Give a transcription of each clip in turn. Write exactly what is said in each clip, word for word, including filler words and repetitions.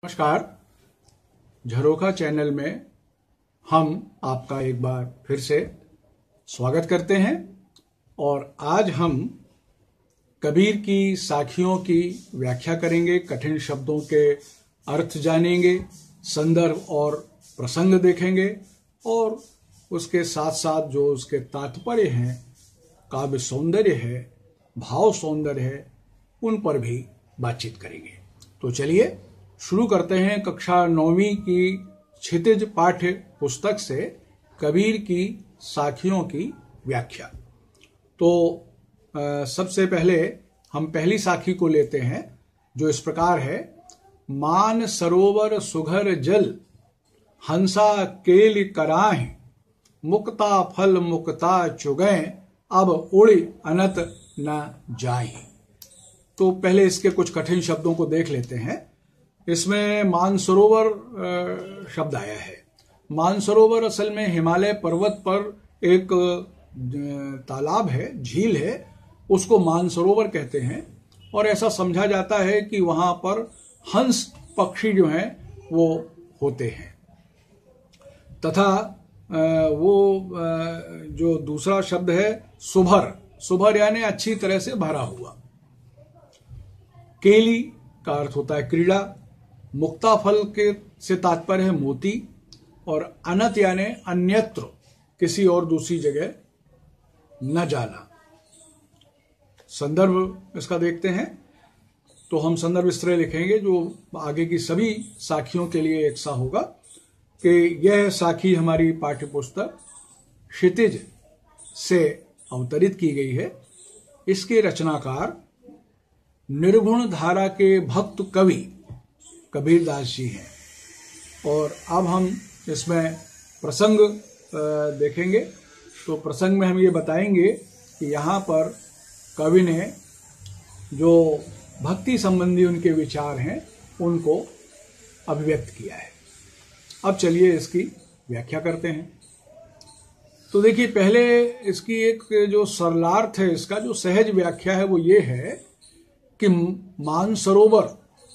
नमस्कार। झरोखा चैनल में हम आपका एक बार फिर से स्वागत करते हैं और आज हम कबीर की साखियों की व्याख्या करेंगे, कठिन शब्दों के अर्थ जानेंगे, संदर्भ और प्रसंग देखेंगे और उसके साथ साथ जो उसके तात्पर्य हैं, काव्य सौंदर्य है, भाव सौंदर्य है, उन पर भी बातचीत करेंगे। तो चलिए शुरू करते हैं कक्षा नौवीं की क्षितिज पाठ्य पुस्तक से कबीर की साखियों की व्याख्या। तो आ, सबसे पहले हम पहली साखी को लेते हैं जो इस प्रकार है। मान सरोवर सुघर जल हंसा केल कराह मुक्ता फल मुक्ता चुगै अब उड़ अनत न जाहि। तो पहले इसके कुछ कठिन शब्दों को देख लेते हैं। इसमें मानसरोवर शब्द आया है। मानसरोवर असल में हिमालय पर्वत पर एक तालाब है, झील है, उसको मानसरोवर कहते हैं और ऐसा समझा जाता है कि वहां पर हंस पक्षी जो हैं वो होते हैं। तथा वो जो दूसरा शब्द है सुभर, सुभर यानी अच्छी तरह से भरा हुआ। केली का अर्थ होता है क्रीड़ा। मुक्ता फल के से तात्पर्य है मोती और अनत यानी अन्यत्र, किसी और दूसरी जगह न जाना। संदर्भ इसका देखते हैं तो हम संदर्भ इस तरह लिखेंगे जो आगे की सभी साखियों के लिए एक सा होगा कि यह साखी हमारी पाठ्यपुस्तक क्षितिज से अवतरित की गई है। इसके रचनाकार निर्गुण धारा के भक्त कवि कबीरदास जी हैं और अब हम इसमें प्रसंग देखेंगे। तो प्रसंग में हम ये बताएंगे कि यहाँ पर कवि ने जो भक्ति संबंधी उनके विचार हैं उनको अभिव्यक्त किया है। अब चलिए इसकी व्याख्या करते हैं। तो देखिए, पहले इसकी एक जो सरलार्थ है, इसका जो सहज व्याख्या है वो ये है कि मानसरोवर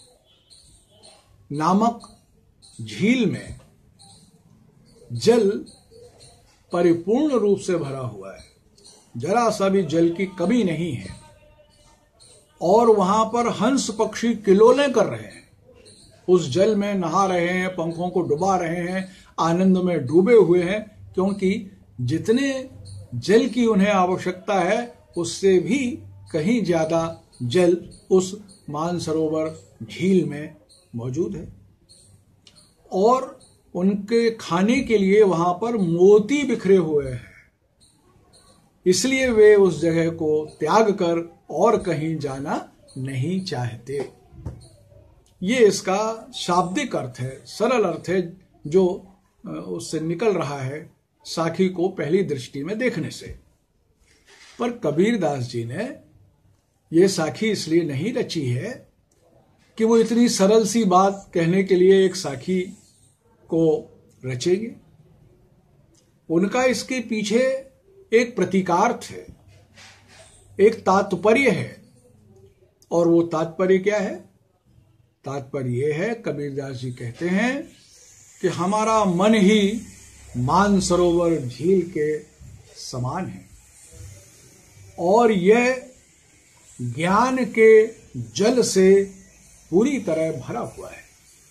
नामक झील में जल परिपूर्ण रूप से भरा हुआ है, जरा सा भी जल की कमी नहीं है और वहां पर हंस पक्षी किलोले कर रहे हैं, उस जल में नहा रहे हैं, पंखों को डुबा रहे हैं, आनंद में डूबे हुए हैं, क्योंकि जितने जल की उन्हें आवश्यकता है उससे भी कहीं ज्यादा जल उस मानसरोवर झील में मौजूद है और उनके खाने के लिए वहां पर मोती बिखरे हुए हैं। इसलिए वे उस जगह को त्याग कर और कहीं जाना नहीं चाहते। ये इसका शाब्दिक अर्थ है, सरल अर्थ है जो उससे निकल रहा है साखी को पहली दृष्टि में देखने से। पर कबीरदास जी ने ये साखी इसलिए नहीं रची है कि वो इतनी सरल सी बात कहने के लिए एक साखी को रचेंगे। उनका इसके पीछे एक प्रतीकार्थ है, एक तात्पर्य है। और वो तात्पर्य क्या है? तात्पर्य ये है, कबीरदास जी कहते हैं कि हमारा मन ही मानसरोवर झील के समान है और यह ज्ञान के जल से पूरी तरह भरा हुआ है।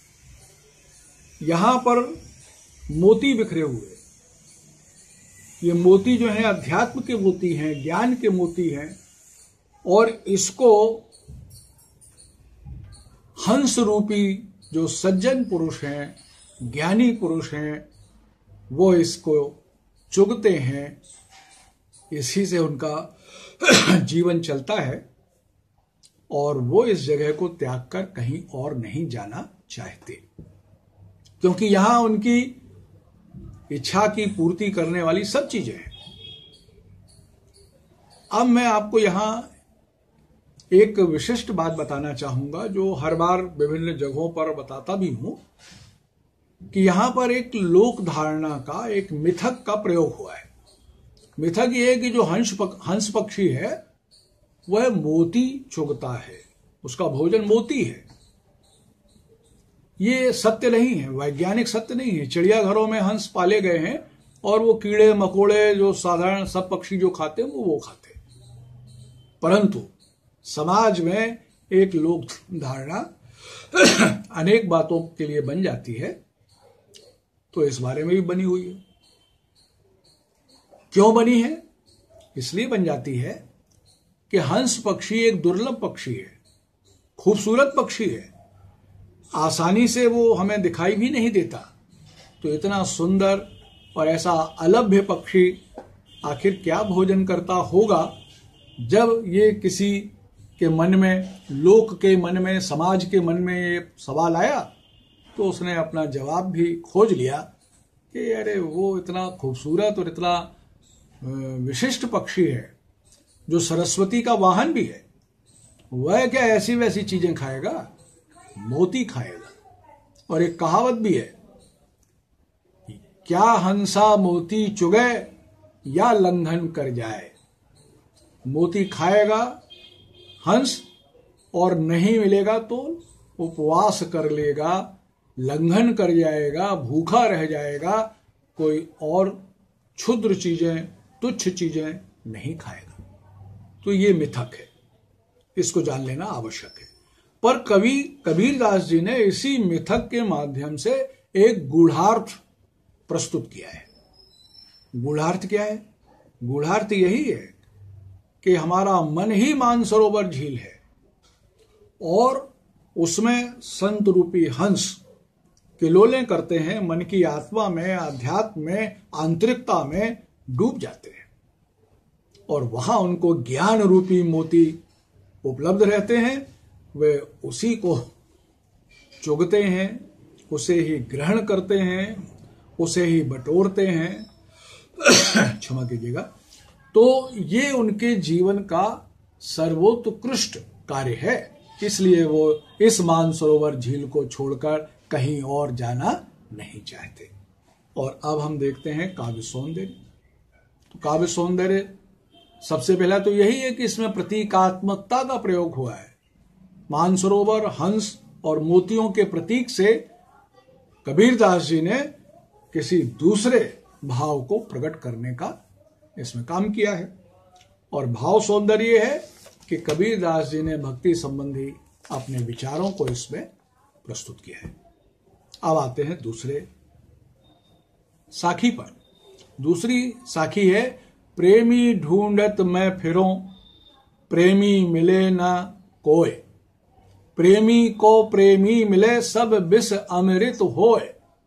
यहां पर मोती बिखरे हुए, ये मोती जो हैं अध्यात्म के मोती हैं, ज्ञान के मोती हैं और इसको हंस रूपी जो सज्जन पुरुष हैं, ज्ञानी पुरुष हैं, वो इसको चुगते हैं। इसी से उनका जीवन चलता है और वो इस जगह को त्याग कर कहीं और नहीं जाना चाहते, क्योंकि यहां उनकी इच्छा की पूर्ति करने वाली सब चीजें हैं। अब मैं आपको यहां एक विशिष्ट बात बताना चाहूंगा जो हर बार विभिन्न जगहों पर बताता भी हूं कि यहां पर एक लोक धारणा का, एक मिथक का प्रयोग हुआ है। मिथक ये है कि जो हंस पक, हंस पक्षी है वह मोती चुगता है, उसका भोजन मोती है। ये सत्य नहीं है, वैज्ञानिक सत्य नहीं है। चिड़ियाघरों में हंस पाले गए हैं और वो कीड़े मकोड़े जो साधारण सब पक्षी जो खाते हैं वो वो खाते हैं। परंतु समाज में एक लोक धारणा अनेक बातों के लिए बन जाती है, तो इस बारे में भी बनी हुई है। क्यों बनी है? इसलिए बन जाती है कि हंस पक्षी एक दुर्लभ पक्षी है, खूबसूरत पक्षी है, आसानी से वो हमें दिखाई भी नहीं देता। तो इतना सुंदर और ऐसा अलभ्य पक्षी आखिर क्या भोजन करता होगा? जब ये किसी के मन में, लोक के मन में, समाज के मन में ये सवाल आया, तो उसने अपना जवाब भी खोज लिया कि अरे वो इतना खूबसूरत और इतना विशिष्ट पक्षी है जो सरस्वती का वाहन भी है, वह क्या ऐसी वैसी चीजें खाएगा? मोती खाएगा। और एक कहावत भी है, क्या हंसा मोती चुगे या लंघन कर जाए। मोती खाएगा हंस और नहीं मिलेगा तो उपवास कर लेगा, लंघन कर जाएगा, भूखा रह जाएगा, कोई और क्षुद्र चीजें, तुच्छ चीजें नहीं खाएगा। तो ये मिथक है, इसको जान लेना आवश्यक है। पर कवि कबीरदास जी ने इसी मिथक के माध्यम से एक गूढ़ार्थ प्रस्तुत किया है। गूढ़ार्थ क्या है? गूढ़ार्थ यही है कि हमारा मन ही मानसरोवर झील है और उसमें संत रूपी हंस किलोलें करते हैं, मन की आत्मा में, आध्यात्म में, आंतरिकता में डूब जाते हैं और वहां उनको ज्ञान रूपी मोती उपलब्ध रहते हैं। वे उसी को चुगते हैं, उसे ही ग्रहण करते हैं, उसे ही बटोरते हैं, क्षमा कीजिएगा। तो ये उनके जीवन का सर्वोत्कृष्ट कार्य है, इसलिए वो इस मानसरोवर झील को छोड़कर कहीं और जाना नहीं चाहते। और अब हम देखते हैं काव्य सौंदर्य। तो काव्य सौंदर्य सबसे पहला तो यही है कि इसमें प्रतीकात्मकता का प्रयोग हुआ है। मानसरोवर, हंस और मोतियों के प्रतीक से कबीरदास जी ने किसी दूसरे भाव को प्रकट करने का इसमें काम किया है। और भाव सौंदर्य है कि कबीरदास जी ने भक्ति संबंधी अपने विचारों को इसमें प्रस्तुत किया है। अब आते हैं दूसरे साखी पर। दूसरी साखी है, प्रेमी ढूंढत मैं फिरूं, प्रेमी मिले ना कोय, प्रेमी को प्रेमी मिले सब बिस अमृत होए।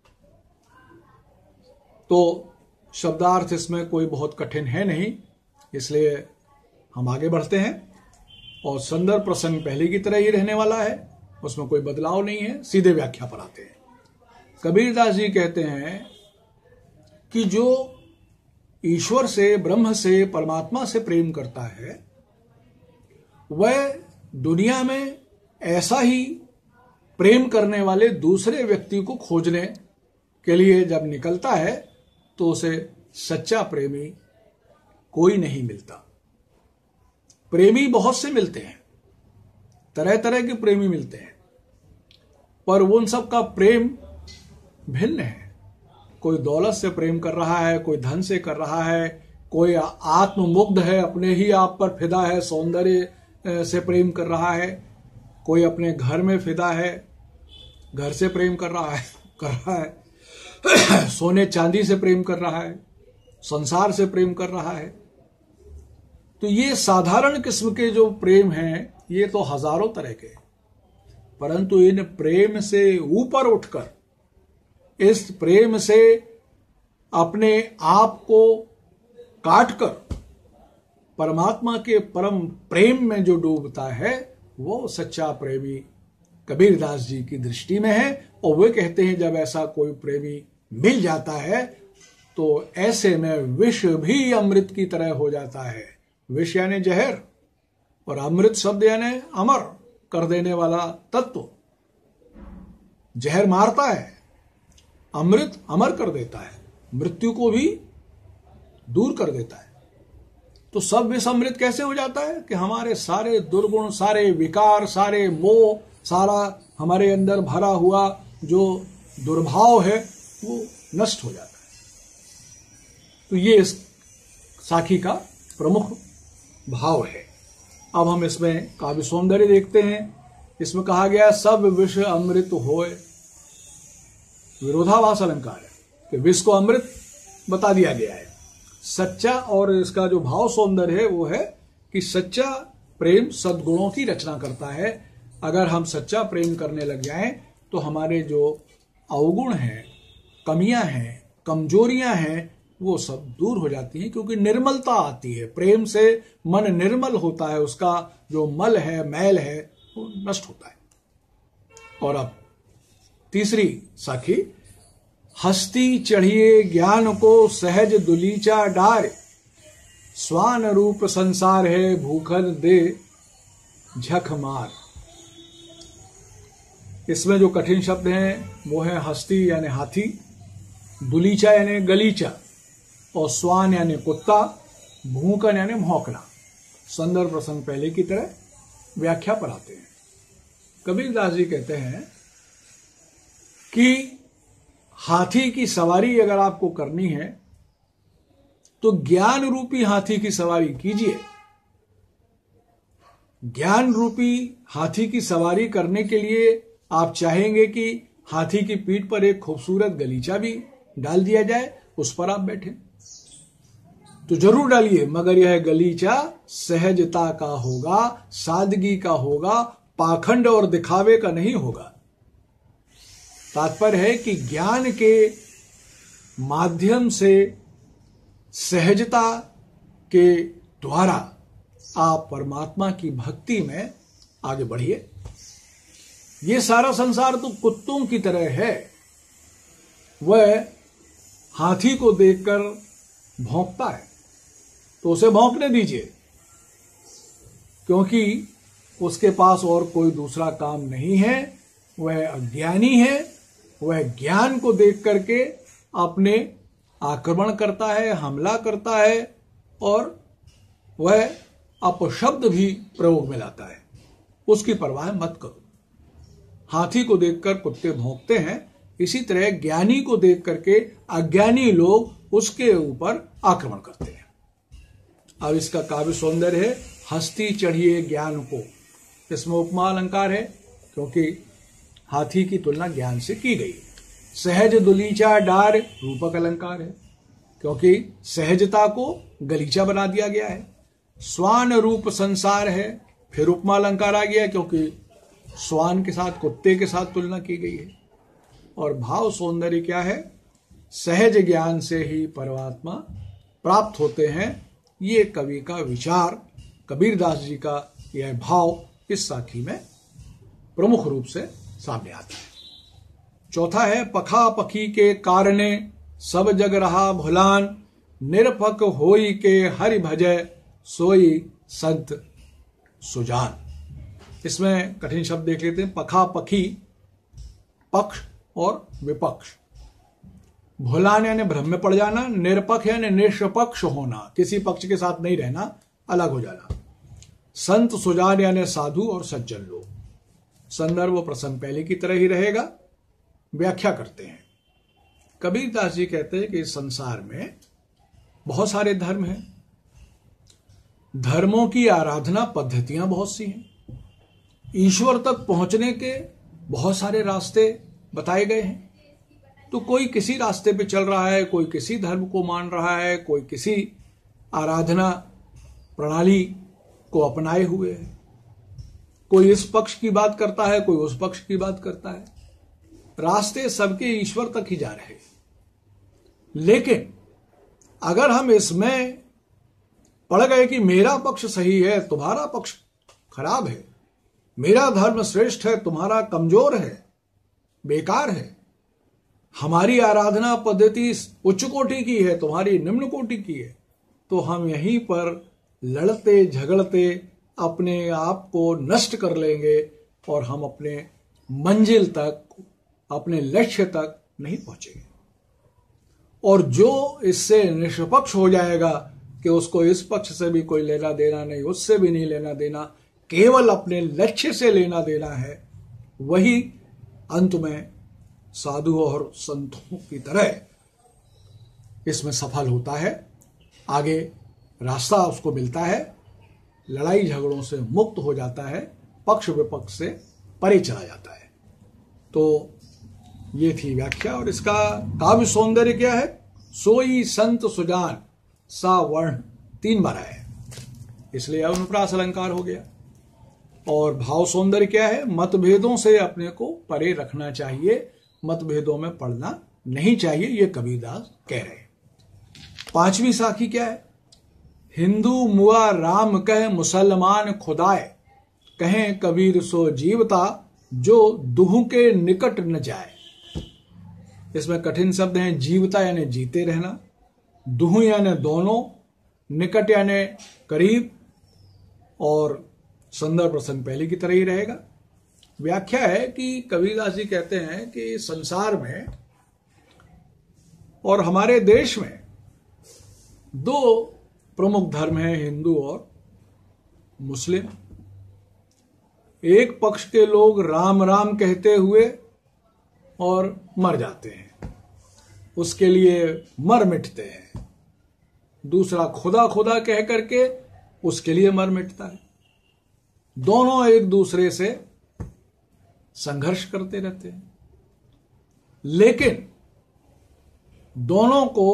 तो शब्दार्थ इसमें कोई बहुत कठिन है नहीं, इसलिए हम आगे बढ़ते हैं। और संदर्भ प्रसंग पहले की तरह ही रहने वाला है, उसमें कोई बदलाव नहीं है। सीधे व्याख्या पर आते हैं। कबीरदास जी कहते हैं कि जो ईश्वर से, ब्रह्म से, परमात्मा से प्रेम करता है, वह दुनिया में ऐसा ही प्रेम करने वाले दूसरे व्यक्ति को खोजने के लिए जब निकलता है तो उसे सच्चा प्रेमी कोई नहीं मिलता। प्रेमी बहुत से मिलते हैं, तरह तरह के प्रेमी मिलते हैं, पर उन सब का प्रेम भिन्न है। कोई दौलत से प्रेम कर रहा है, कोई धन से कर रहा है, कोई आत्ममुग्ध है, अपने ही आप पर फिदा है, सौंदर्य से प्रेम कर रहा है, कोई अपने घर में फिदा है, घर से प्रेम कर रहा है कर रहा है सोने चांदी से प्रेम कर रहा है, संसार से प्रेम कर रहा है। तो ये साधारण किस्म के जो प्रेम हैं, ये तो हजारों तरह के, परंतु इन प्रेम से ऊपर उठकर, इस प्रेम से अपने आप को काटकर परमात्मा के परम प्रेम में जो डूबता है, वो सच्चा प्रेमी कबीरदास जी की दृष्टि में है। और वे कहते हैं जब ऐसा कोई प्रेमी मिल जाता है तो ऐसे में विष भी अमृत की तरह हो जाता है। विष यानी जहर, और अमृत शब्द यानी अमर कर देने वाला तत्व। जहर मारता है, अमृत अमर कर देता है, मृत्यु को भी दूर कर देता है। तो सब विषमृत कैसे हो जाता है कि हमारे सारे दुर्गुण, सारे विकार, सारे मोह, सारा हमारे अंदर भरा हुआ जो दुर्भाव है वो नष्ट हो जाता है। तो ये इस साखी का प्रमुख भाव है। अब हम इसमें काव्य सौंदर्य देखते हैं। इसमें कहा गया सब विष अमृत होए, विरोधाभास अलंकार है कि विष को अमृत बता दिया गया है। सच्चा, और इसका जो भाव सौंदर्य है वो है कि सच्चा प्रेम सद्गुणों की रचना करता है। अगर हम सच्चा प्रेम करने लग जाएं तो हमारे जो अवगुण हैं, कमियां हैं, कमजोरियां हैं, वो सब दूर हो जाती हैं, क्योंकि निर्मलता आती है। प्रेम से मन निर्मल होता है, उसका जो मल है, मैल है, वो नष्ट होता है। और अब तीसरी साखी, हस्ती चढ़िए ज्ञान को सहज दुलीचा डार, स्वान रूप संसार है भूखन दे झक मार। इसमें जो कठिन शब्द हैं वो है हस्ती यानी हाथी, दुलीचा यानी गलीचा, और स्वान यानी कुत्ता, भूकन यानी भौंकना। संदर्भ प्रसंग पहले की तरह व्याख्या पर आते हैं। कबीरदास जी कहते हैं कि हाथी की सवारी अगर आपको करनी है तो ज्ञान रूपी हाथी की सवारी कीजिए। ज्ञान रूपी हाथी की सवारी करने के लिए आप चाहेंगे कि हाथी की पीठ पर एक खूबसूरत गलीचा भी डाल दिया जाए, उस पर आप बैठे तो जरूर डालिए, मगर यह गलीचा सहजता का होगा, सादगी का होगा, पाखंड और दिखावे का नहीं होगा। तात्पर्य है कि ज्ञान के माध्यम से सहजता के द्वारा आप परमात्मा की भक्ति में आगे बढ़िए। ये सारा संसार तो कुत्तों की तरह है, वह हाथी को देखकर भौंकता है तो उसे भौंकने दीजिए, क्योंकि उसके पास और कोई दूसरा काम नहीं है। वह अज्ञानी है, वह ज्ञान को देख करके अपने आक्रमण करता है, हमला करता है, और वह अपशब्द भी प्रयोग में लाता है। उसकी परवाह मत करो। हाथी को देखकर कुत्ते भौंकते हैं, इसी तरह ज्ञानी को देख करके अज्ञानी लोग उसके ऊपर आक्रमण करते हैं। अब इसका काव्य सौंदर्य है हस्ती चढ़िए ज्ञान को। इसमें उपमा अलंकार है, क्योंकि हाथी की तुलना ज्ञान से की गई। सहज दुलीचा डार रूपक अलंकार है, क्योंकि सहजता को गलीचा बना दिया गया है। स्वान रूप संसार है, फिर उपमा अलंकार आ गया, क्योंकि स्वान के साथ कुत्ते के साथ तुलना की गई है। और भाव सौंदर्य क्या है? सहज ज्ञान से ही परमात्मा प्राप्त होते हैं। ये कवि का विचार, कबीरदास जी का यह भाव इस साखी में प्रमुख रूप से सामने आता है। चौथा है पखा पखी के कारणे सब जग रहा भुलान, निरपक होई के हरि भजय सोई संत सुजान। इसमें कठिन शब्द देख लेते हैं। पखा पखी, पक्ष और विपक्ष। भुलान यानी भ्रम में पड़ जाना, निरपक्ष यानी निष्पक्ष होना, किसी पक्ष के साथ नहीं रहना, अलग हो जाना। संत सुजान यानी साधु और सज्जन लोग। संदर्भ प्रसंग पहले की तरह ही रहेगा। व्याख्या करते हैं। कबीरदास जी कहते हैं कि इस संसार में बहुत सारे धर्म हैं। धर्मों की आराधना पद्धतियां बहुत सी हैं। ईश्वर तक पहुंचने के बहुत सारे रास्ते बताए गए हैं। तो कोई किसी रास्ते पे चल रहा है, कोई किसी धर्म को मान रहा है, कोई किसी आराधना प्रणाली को अपनाए हुए है। कोई इस पक्ष की बात करता है, कोई उस पक्ष की बात करता है। रास्ते सबके ईश्वर तक ही जा रहे हैं। लेकिन अगर हम इसमें पड़ गए कि मेरा पक्ष सही है, तुम्हारा पक्ष खराब है, मेरा धर्म श्रेष्ठ है, तुम्हारा कमजोर है, बेकार है, हमारी आराधना पद्धति उच्च कोटि की है, तुम्हारी निम्न कोटि की है, तो हम यहीं पर लड़ते झगड़ते अपने आप को नष्ट कर लेंगे और हम अपने मंजिल तक, अपने लक्ष्य तक नहीं पहुंचेंगे। और जो इससे निष्पक्ष हो जाएगा कि उसको इस पक्ष से भी कोई लेना देना नहीं, उससे भी नहीं लेना देना, केवल अपने लक्ष्य से लेना देना है, वही अंत में साधु और संतों की तरह इसमें सफल होता है, आगे रास्ता उसको मिलता है, लड़ाई झगड़ों से मुक्त हो जाता है, पक्ष विपक्ष से परे चला जाता है। तो ये थी व्याख्या। और इसका काव्य सौंदर्य क्या है? सोई संत सुजान सा वर्ण तीन बार आया है, इसलिए अनुप्रास अलंकार हो गया। और भाव सौंदर्य क्या है? मतभेदों से अपने को परे रखना चाहिए, मतभेदों में पड़ना नहीं चाहिए, ये कबीरदास कह रहे हैं। पांचवी साखी क्या है? हिंदू मुआ राम कह मुसलमान खुदाए, कहें कबीर सो जीवता जो दुहु के निकट न जाए। इसमें कठिन शब्द हैं। जीवता यानी जीते रहना, दुहु यानी दोनों, निकट यानी करीब, और संदर्भ प्रसंग पहले की तरह ही रहेगा। व्याख्या है कि कबीरदास जी कहते हैं कि संसार में और हमारे देश में दो प्रमुख धर्म हैं, हिंदू और मुस्लिम। एक पक्ष के लोग राम राम कहते हुए और मर जाते हैं, उसके लिए मर मिटते हैं। दूसरा खुदा खुदा कह करके उसके लिए मर मिटता है। दोनों एक दूसरे से संघर्ष करते रहते हैं, लेकिन दोनों को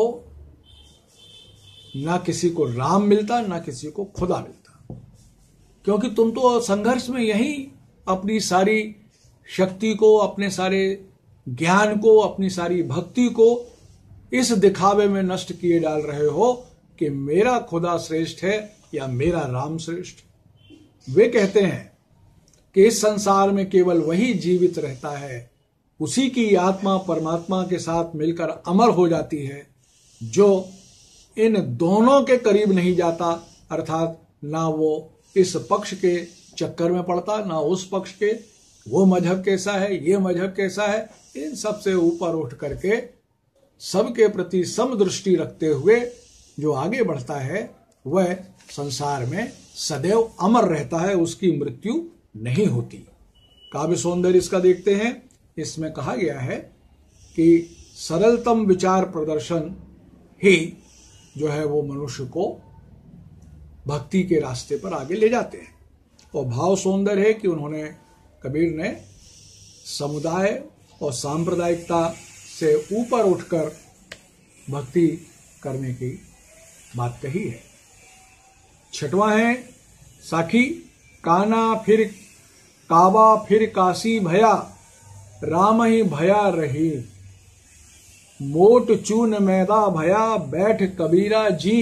ना किसी को राम मिलता ना किसी को खुदा मिलता, क्योंकि तुम तो संघर्ष में यही अपनी सारी शक्ति को, अपने सारे ज्ञान को, अपनी सारी भक्ति को इस दिखावे में नष्ट किए डाल रहे हो कि मेरा खुदा श्रेष्ठ है या मेरा राम श्रेष्ठ। वे कहते हैं कि इस संसार में केवल वही जीवित रहता है, उसी की आत्मा परमात्मा के साथ मिलकर अमर हो जाती है, जो इन दोनों के करीब नहीं जाता, अर्थात ना वो इस पक्ष के चक्कर में पड़ता ना उस पक्ष के, वो मजहब कैसा है ये मजहब कैसा है, इन सब से ऊपर उठ करके सबके प्रति समदृष्टि रखते हुए जो आगे बढ़ता है वह संसार में सदैव अमर रहता है, उसकी मृत्यु नहीं होती। काव्य सौंदर्य इसका देखते हैं। इसमें कहा गया है कि सरलतम विचार प्रदर्शन ही जो है वो मनुष्य को भक्ति के रास्ते पर आगे ले जाते हैं। और भाव सौंदर्य है कि उन्होंने, कबीर ने समुदाय और सांप्रदायिकता से ऊपर उठकर भक्ति करने की बात कही है। छठवां है साखी, काना फिर काबा फिर काशी भया, राम ही भया रही, मोट चून मैदा भया बैठ कबीरा जी।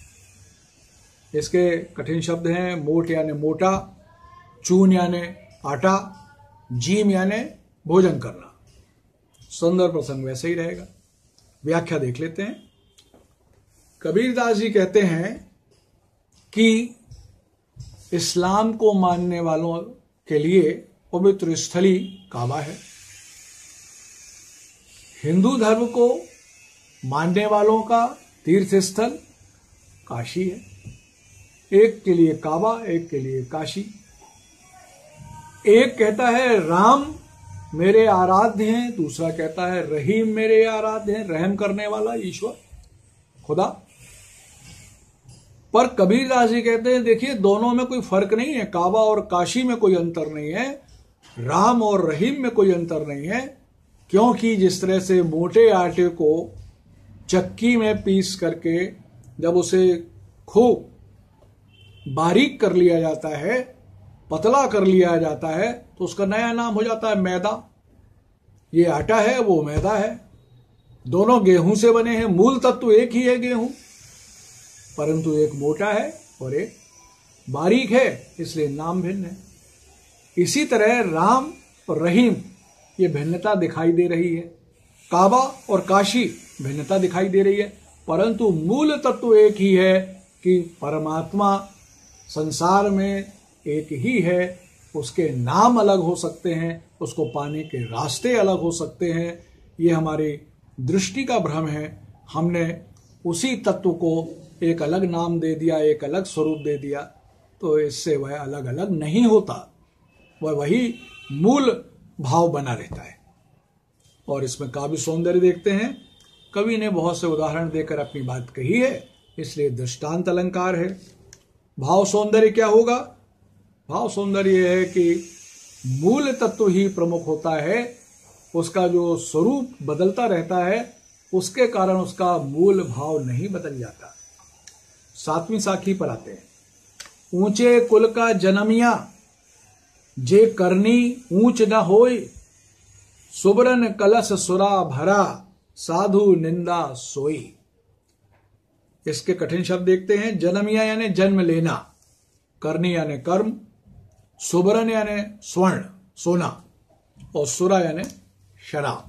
इसके कठिन शब्द हैं। मोट यानी मोटा, चून यानी आटा, जीम यानी भोजन करना। सुंदर प्रसंग वैसे ही रहेगा। व्याख्या देख लेते हैं। कबीरदास जी कहते हैं कि इस्लाम को मानने वालों के लिए पवित्र स्थली काबा है, हिंदू धर्म को मानने वालों का तीर्थ स्थल काशी है। एक के लिए काबा, एक के लिए काशी। एक कहता है राम मेरे आराध्य हैं, दूसरा कहता है रहीम मेरे आराध्य हैं, रहम करने वाला ईश्वर खुदा। पर कबीरदास जी कहते हैं देखिए दोनों में कोई फर्क नहीं है, काबा और काशी में कोई अंतर नहीं है, राम और रहीम में कोई अंतर नहीं है, क्योंकि जिस तरह से मोटे आटे को चक्की में पीस करके जब उसे खूब बारीक कर लिया जाता है, पतला कर लिया जाता है, तो उसका नया नाम हो जाता है मैदा। ये आटा है वो मैदा है, दोनों गेहूं से बने हैं, मूल तत्व एक ही है गेहूं, परंतु एक मोटा है और एक बारीक है, इसलिए नाम भिन्न है। इसी तरह राम और रहीम ये भिन्नता दिखाई दे रही है, काबा और काशी भिन्नता दिखाई दे रही है, परंतु मूल तत्व एक ही है कि परमात्मा संसार में एक ही है। उसके नाम अलग हो सकते हैं, उसको पाने के रास्ते अलग हो सकते हैं, ये हमारी दृष्टि का भ्रम है। हमने उसी तत्व को एक अलग नाम दे दिया, एक अलग स्वरूप दे दिया, तो इससे वह अलग अलग नहीं होता, वह वही मूल भाव बना रहता है। और इसमें काव्य सौंदर्य देखते हैं। कवि ने बहुत से उदाहरण देकर अपनी बात कही है, इसलिए दृष्टांत अलंकार है। भाव सौंदर्य क्या होगा? भाव सौंदर्य यह है कि मूल तत्व ही प्रमुख होता है, उसका जो स्वरूप बदलता रहता है उसके कारण उसका मूल भाव नहीं बदल जाता। सातवीं साखी पर आते हैं। ऊंचे कुल का जन्मिया, जे करनी ऊंच न होय, सुबरन कलश सुरा भरा, साधु निंदा सोई। इसके कठिन शब्द देखते हैं। जन्मिया यानी जन्म लेना, करनी यानी कर्म, सुबरन यानी स्वर्ण सोना, और सुरा यानी शराब।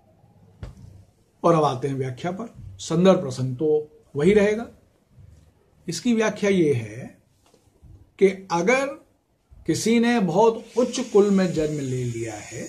और अब आते हैं व्याख्या पर। संदर्भ प्रसंग तो वही रहेगा। इसकी व्याख्या ये है कि अगर किसी ने बहुत उच्च कुल में जन्म ले लिया है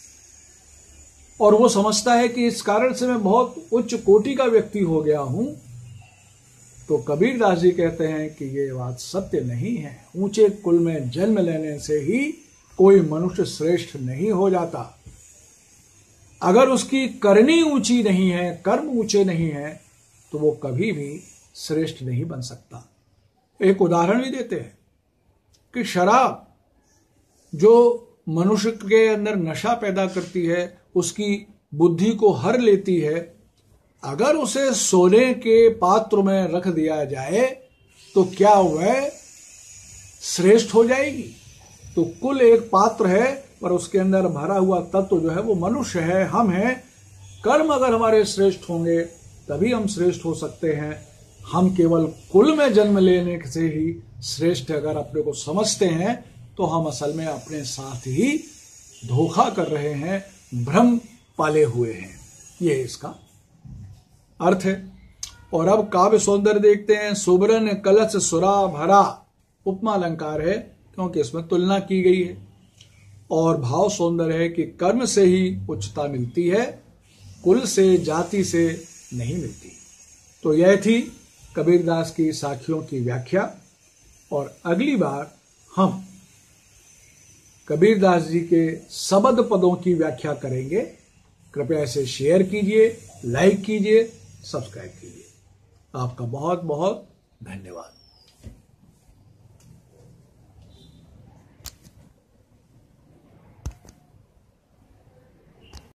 और वो समझता है कि इस कारण से मैं बहुत उच्च कोटि का व्यक्ति हो गया हूं, तो कबीर दास जी कहते हैं कि ये बात सत्य नहीं है। ऊंचे कुल में जन्म लेने से ही कोई मनुष्य श्रेष्ठ नहीं हो जाता। अगर उसकी करनी ऊंची नहीं है, कर्म ऊंचे नहीं है, तो वो कभी भी श्रेष्ठ नहीं बन सकता। एक उदाहरण भी देते हैं कि शराब जो मनुष्य के अंदर नशा पैदा करती है, उसकी बुद्धि को हर लेती है, अगर उसे सोने के पात्र में रख दिया जाए तो क्या वह श्रेष्ठ हो जाएगी? तो कुल एक पात्र है, पर उसके अंदर भरा हुआ तत्व जो है वो मनुष्य है, हम हैं। कर्म अगर हमारे श्रेष्ठ होंगे तभी हम श्रेष्ठ हो सकते हैं। हम केवल कुल में जन्म लेने से ही श्रेष्ठ अगर अपने को समझते हैं तो हम असल में अपने साथ ही धोखा कर रहे हैं, भ्रम पाले हुए हैं। ये इसका अर्थ है। और अब काव्य सौंदर्य देखते हैं। सुबरन कलश सुरा भरा, उपमा अलंकार है क्योंकि इसमें तुलना की गई है। और भाव सौंदर्य है कि कर्म से ही उच्चता मिलती है, कुल से जाति से नहीं मिलती। तो यह थी कबीरदास की साखियों की व्याख्या। और अगली बार हम कबीरदास जी के शब्द पदों की व्याख्या करेंगे। कृपया इसे शेयर कीजिए, लाइक कीजिए, सब्सक्राइब कीजिए। आपका बहुत बहुत धन्यवाद।